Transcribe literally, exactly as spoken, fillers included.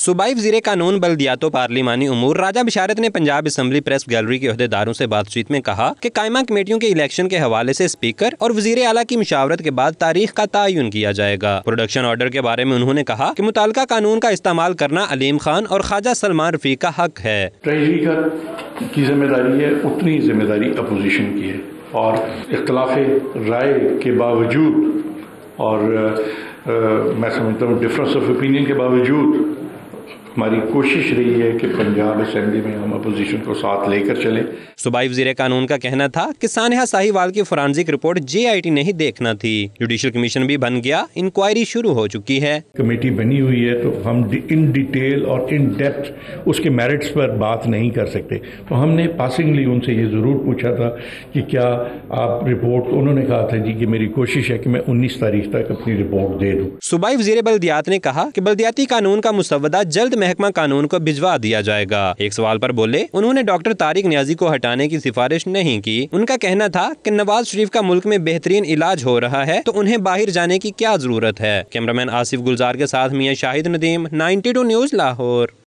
सूबाई वज़ीर कानून बल्दियातो पार्लिमानी उमूर राजा बिशारत ने पंजाब असम्बली प्रेस गैलरी के अहदेदारों से बातचीत में कहा कि कायमा कमेटियों के इलेक्शन के हवाले से स्पीकर और वज़ीर आला की मुशावरत के बाद तारीख का तयन किया जाएगा। प्रोडक्शन ऑर्डर के बारे में उन्होंने कहा कि मुताल्लिका कानून का इस्तेमाल करना अलीम खान और ख्वाजा सलमान रफीक का हक है। ट्रेजरी का की जिम्मेदारी है, उतनी जिम्मेदारी अपोजिशन की है और इख्तलाफ राय के बावजूद और आ, मैं समझता हूँ डिफरेंस ऑफ ओपिनियन के बावजूद हमारी कोशिश रही है कि पंजाब असेंबली में हम अपोजिशन को साथ लेकर चले। सूबाई वज़ीर कानून का कहना था कि सानिया साहिवाल की forensic report J I T नहीं देखना थी। जुडिशल कमीशन भी बन गया, इंक्वायरी शुरू हो चुकी है। कमेटी बनी हुई है तो हम इन डिटेल और इन डेप्थ उसके मेरिट्स पर बात नहीं कर सकते। तो हमने पासिंगली उनसे ये जरूर पूछा था कि क्या आप रिपोर्ट, उन्होंने कहा था जी कि मेरी कोशिश है कि मैं उन्नीस तारीख तक अपनी रिपोर्ट दे दूँ। सूबाई वज़ीर बल्दियात ने कहा कि बल्दियाती कानून का मुसवदा जल्द महकमा कानून को भिजवा दिया जाएगा। एक सवाल पर बोले, उन्होंने डॉक्टर तारिक नियाजी को हटाने की सिफारिश नहीं की। उनका कहना था कि नवाज शरीफ का मुल्क में बेहतरीन इलाज हो रहा है तो उन्हें बाहर जाने की क्या जरूरत है। कैमरामैन आसिफ गुलजार के साथ Mian Shahid Nadeem, ninety two news Lahore.